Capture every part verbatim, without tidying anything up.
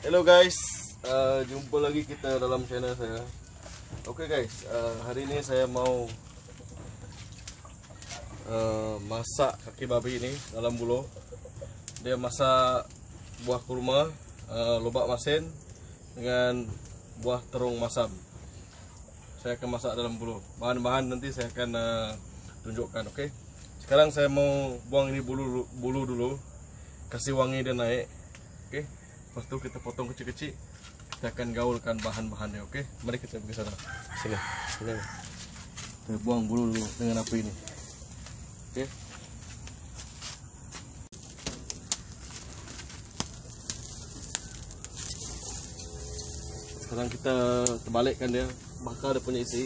Hello guys, uh, jumpa lagi kita dalam channel saya. Oke okay guys, uh, hari ini saya mau uh, masak kaki babi ini dalam buluh. Dia masak buah kurma, uh, lobak masin dengan buah terung masam. Saya akan masak dalam buluh. Bahan-bahan nanti saya akan uh, tunjukkan. Oke. Okay? Sekarang saya mau buang ini bulu bulu dulu, kasih wangi dia naik. Oke. Okay? Lepas itu kita potong kecil-kecil. Kita akan gaulkan bahan-bahannya. Oke. Okay? Mari kita pergi sana. Sini. Sini. Kita buang bulu dulu dengan api ini. Oke. Okay? Sekarang kita terbalikkan dia, bakar dia punya isi.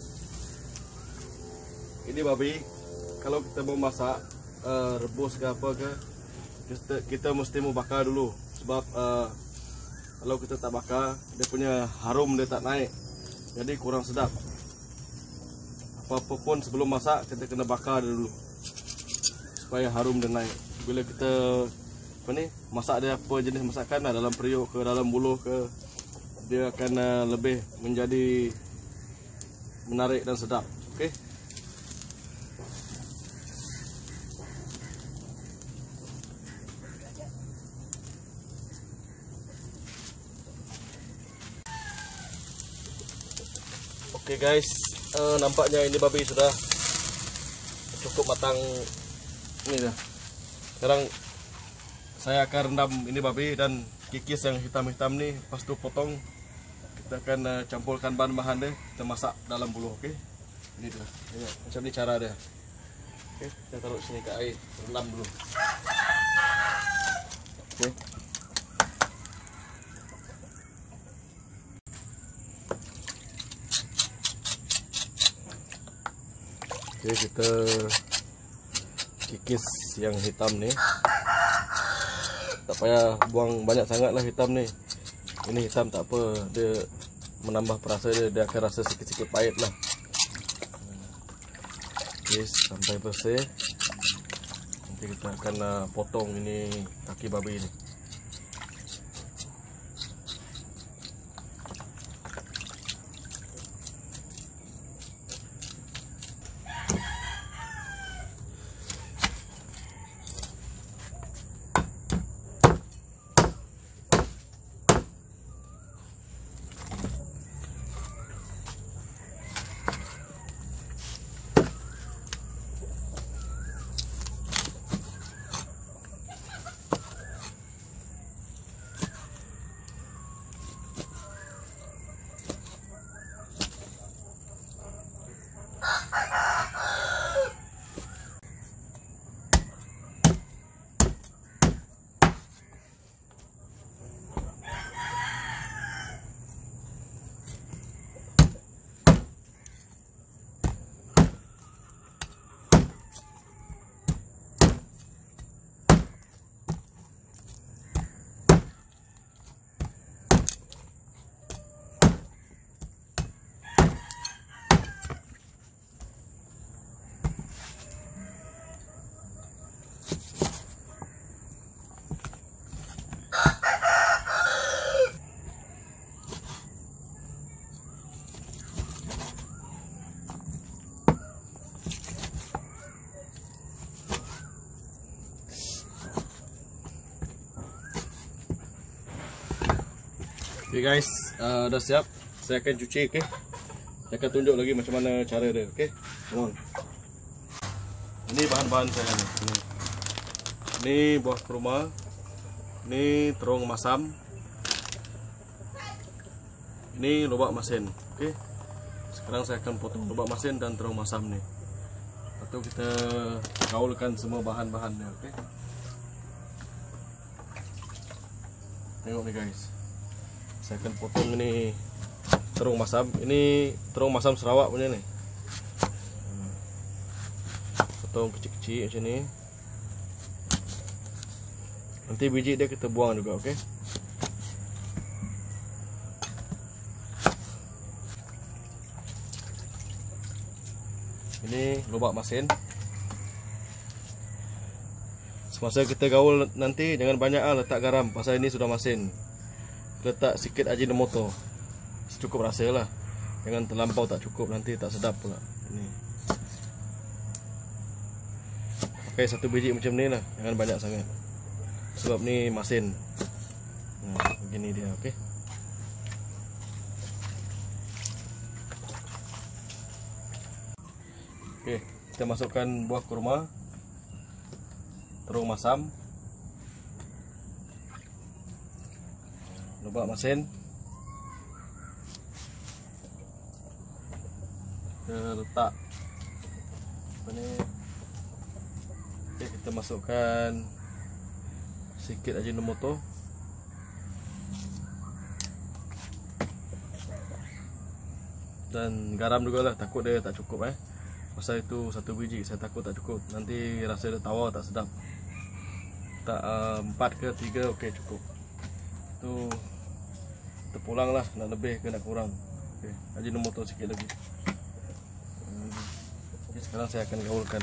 Ini babi, kalau kita mau masak, uh, rebus ke apa ke, kita, kita mesti mau bakar dulu. Sebab uh, kalau kita tak bakar, dia punya harum dia tak naik, jadi kurang sedap. Apa-apa pun sebelum masak, kita kena bakar dulu supaya harum dia naik. Bila kita apa ni, masak dia apa jenis masakan lah, dalam periuk ke dalam buluh ke, dia akan uh, lebih menjadi menarik dan sedap. Okey. Okey guys, uh, nampaknya ini babi sudah cukup matang ini dah. Sekarang saya akan rendam ini babi dan kikis yang hitam-hitam ni, lepas tu potong. Kita akan uh, campurkan bahan-bahan dia, kita masak dalam buluh. Okey. Ini dia. Ini, macam ni cara dia. Okey, kita taruh sini ke air, rendam dulu. Okey. Okey, kita kikis yang hitam ni. Tak payah buang banyak sangat lah hitam ni. Ini hitam tak apa, dia menambah perasa dia, dia akan rasa sikit-sikit pahit lah. Okey, sampai bersih. Nanti kita akan uh, potong ini kaki babi ni. Oke okay guys, uh, dah siap. Saya akan cuci. Oke, okay? Saya akan tunjuk lagi macam mana cara dia. Oke, okay? Come on. Ini bahan-bahan saya ni. Ini. Ini buah kurma. Ini terung masam. Ini lobak masin. Oke, okay? Sekarang saya akan potong lobak masin dan terung masam ni. Lepas tu kita gaulkan semua bahan-bahannya. Oke, okay? Tengok ni guys. Saya akan potong ini terung masam. Ini terung masam Sarawak punya ni. Potong kecil-kecil macam ni. Nanti biji dia kita buang juga, okey. Ini lobak masin. Semasa kita gaul nanti jangan banyak ah letak garam pasal ini sudah masin. letak sikit Ajinomoto secukup rasa lah, jangan terlampau tak cukup, nanti tak sedap pula. Ini pakai satu biji macam ni lah, jangan banyak sangat sebab ni masin. Nah, begini dia. Okey, Okey, kita masukkan buah kurma, terung masam, lobak masin. Kita letak apa ni? Okey, kita masukkan sikit Ajinomoto. Dan garam juga lah, takut dia tak cukup eh. Pasal itu satu biji, saya takut tak cukup, nanti rasa dia tawar tak sedap. Tak uh, empat ke tiga, okey cukup. Tu terpulang lah, nak lebih ke nak kurang. Okey, Ajinomoto sikit lagi. Hmm. Okay, sekarang saya akan gaulkan.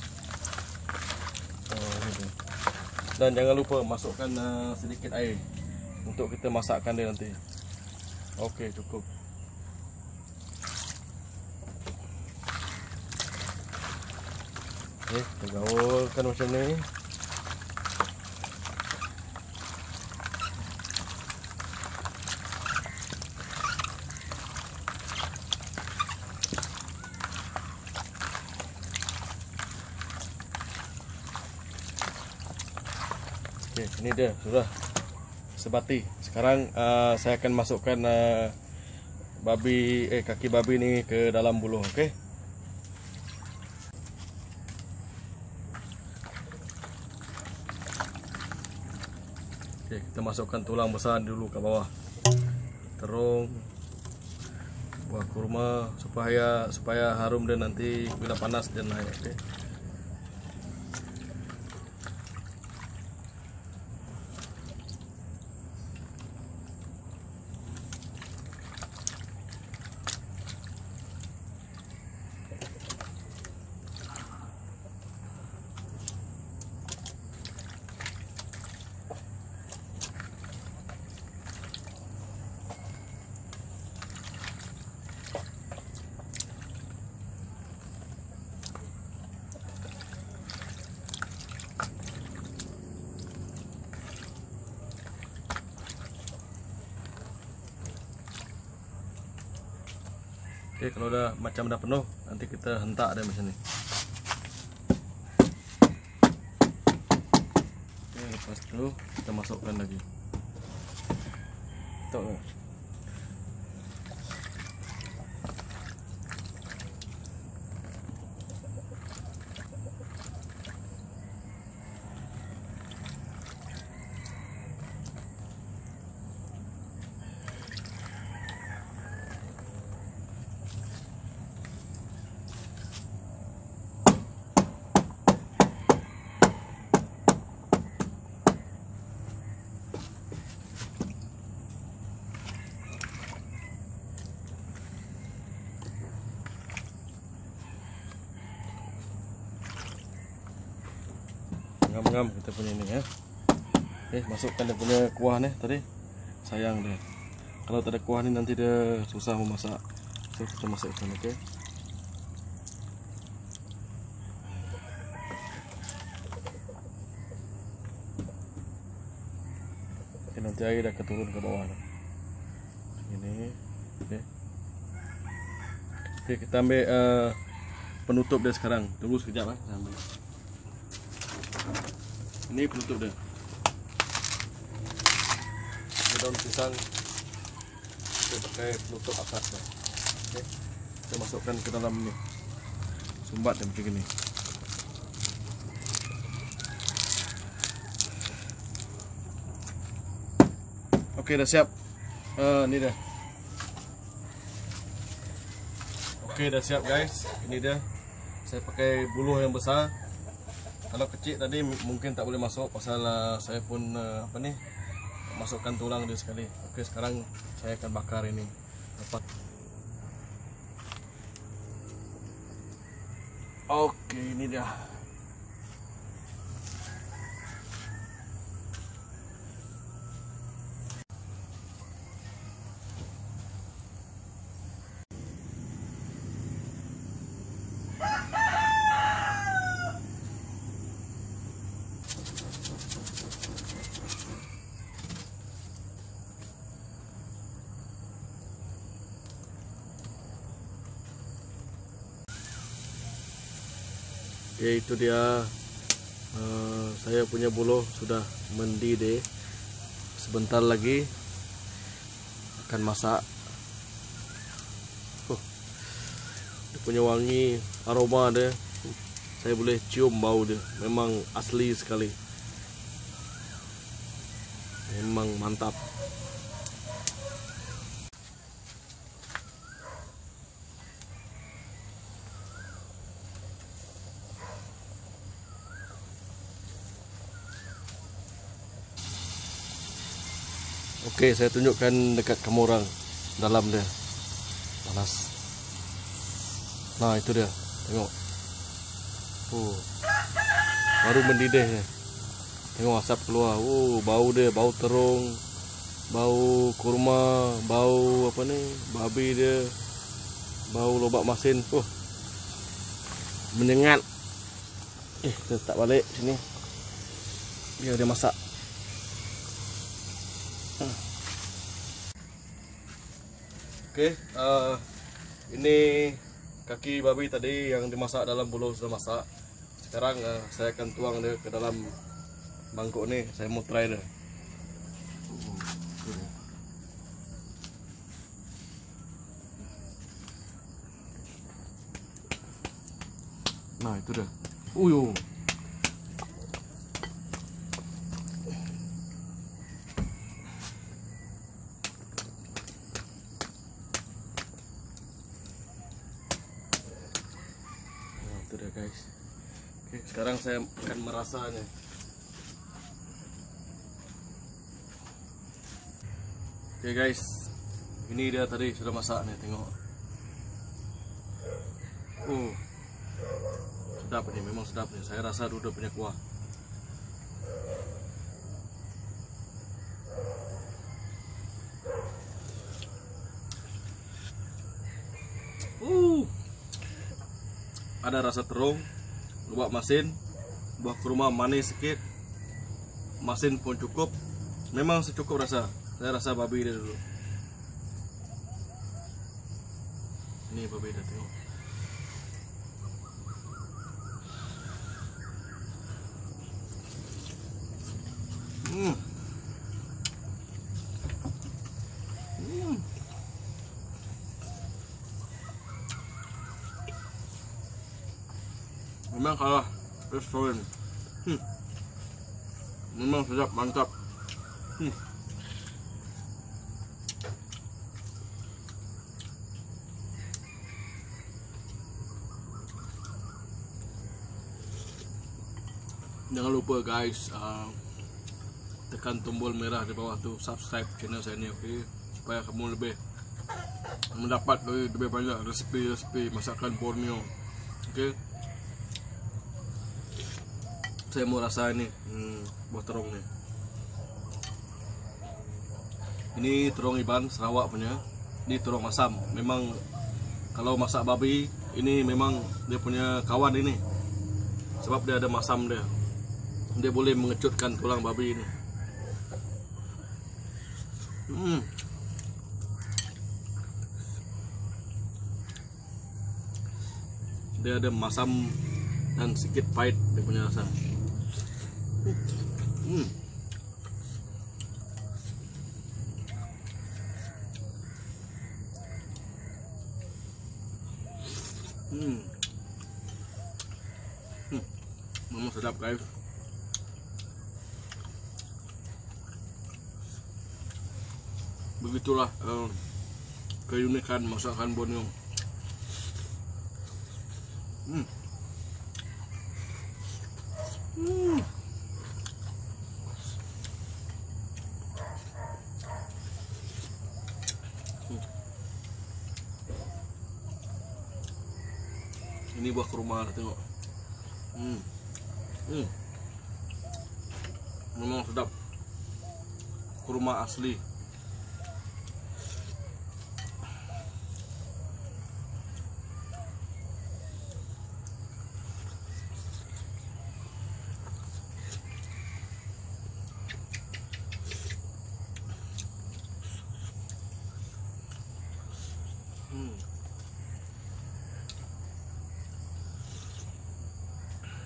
Oh, gitu. Dan jangan lupa masukkan uh, sedikit air untuk kita masakkan dia nanti. Okey, cukup. Okey, kita gaulkan macam ni. Okey, ini dia sudah sebati. Sekarang uh, saya akan masukkan uh, babi eh kaki babi ni ke dalam buluh. Okey. Okey, kita masukkan tulang besar dulu ke bawah. Terung buah kurma supaya supaya harum dia nanti bila panas dia naik. Okey. Okey, kalau dah macam dah penuh, nanti kita hentak dia macam ni. Okey, lepas tu kita masukkan lagi. Tok. Ngam-ngam kita punya ni ya. Okey, masukkan dia punya kuah ni tadi. Sayang dia. Kalau tak ada kuah ni nanti dia susah memasak. So kita masukkan, okey. Okey, nanti air dah keturun ke bawah dah. Ini. Okey. Okey, kita ambil uh, penutup dia sekarang. Tunggu sekejap eh. Saya ambil. Ini penutup dia. Ini daun pisang. Kita pakai penutup atas. Okey. Kita masukkan ke dalam ni. Sumbat dia macam ni. Okey, dah siap. Uh, ni dah. Okey, dah siap guys. Ini dia. Saya pakai buluh yang besar. Kalau kecil tadi mungkin tak boleh masuk pasal uh, saya pun uh, apa ni masukkan tulang dia sekali. Okey, sekarang saya akan bakar ini. Dapat. Okey, ini dia. Yaitu dia uh, saya punya buluh sudah mendidih. Sebentar lagi akan masak. uh, Dia punya wangi, aroma dia, saya boleh cium bau dia. Memang asli sekali, memang mantap. Oke, saya tunjukkan dekat kamu orang dalam dia panas. Nah itu dia, tengok. Oh, baru mendidih ya. Tengok asap keluar. Oh, bau dia, bau terung, bau kurma, bau apa nih, babi dia, bau lobak masin. Oh, menyengat. Eh, kita tak balik sini biar dia masak. Oke, uh, ini kaki babi tadi yang dimasak dalam buluh sudah masak. Sekarang uh, saya akan tuang dia ke dalam mangkuk nih. Saya mau try dia. Nah itu dia. Uyuh. Itu dia guys. Oke, sekarang saya akan merasanya. Oke guys, ini dia tadi sudah masak nih, tengok. Uh, sedap nih, memang sedap nih. Saya rasa udah punya kuah. Uh. Ada rasa terung, lobak masin, buah kurma manis sedikit, masin pun cukup. Memang secukup rasa. Saya rasa babi dia dulu. Ini babi dia, tengok. Hmm. Hmm. Memang kalah restoran. Hmm. Memang sedap, mantap. Hmm. Jangan lupa guys, uh, tekan tombol merah di bawah tuh, subscribe channel saya ini, oke? Okay? Supaya kamu lebih mendapat lebih, lebih banyak resepi-resepi masakan Borneo, oke? Okay? Saya mau rasa ini hmm, buah terung nih. Ini terung Iban Sarawak punya. Ini terung masam. Memang kalau masak babi ini memang dia punya kawan ini. Sebab dia ada masam dia. Dia boleh mengecutkan tulang babi ini. Hmm. Dia ada masam dan sedikit pahit dia punya rasa. Hmm. Hmm. Hmm. Memang sedap guys. Begitulah uh, keunikan masakan Borneo. Hmm. Hmm. Ini buah kurma, tengok. Hmm. Hmm. Memang sedap. Kurma asli. Hmm.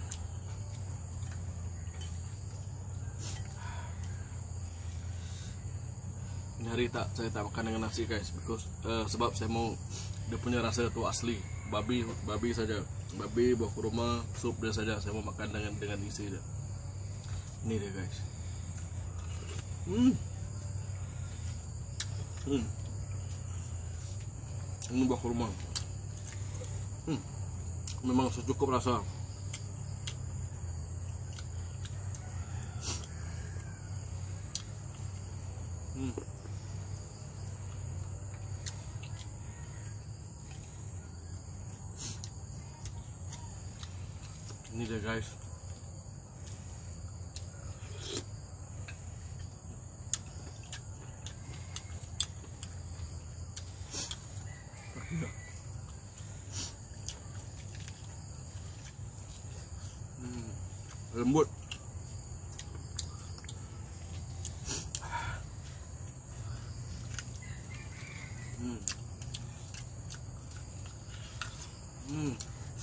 hari tak saya tak makan dengan nasi guys, because uh, sebab saya mau dia punya rasa itu asli babi, babi saja, babi buah kurma, sup dia saja saya mau makan dengan dengan isi dia. Ini dia guys. Hmm. Hmm. Ini buah kurma. Hmm. Memang secukup rasa. Hmm. Ini dia guys. Hmm. Lembut. Hmm. Hmm.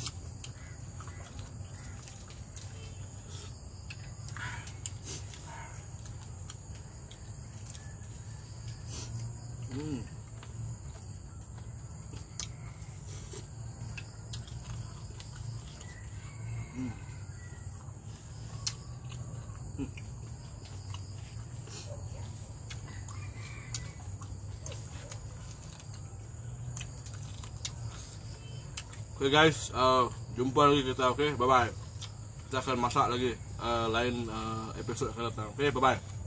Hmm. Hmm. Hmm. Oke okay guys, uh, jumpa lagi kita, oke, okay? Bye bye. Kita akan masak lagi uh, lain uh, episode akan datang. Oke, okay, bye bye.